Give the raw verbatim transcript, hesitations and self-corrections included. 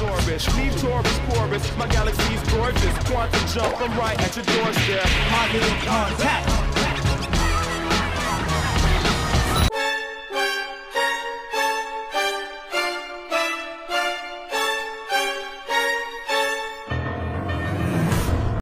thesaurus. Leave Taurus porous, my galaxy's gorgeous. Quantum jump, I'm right at your doorstep. Positive contact.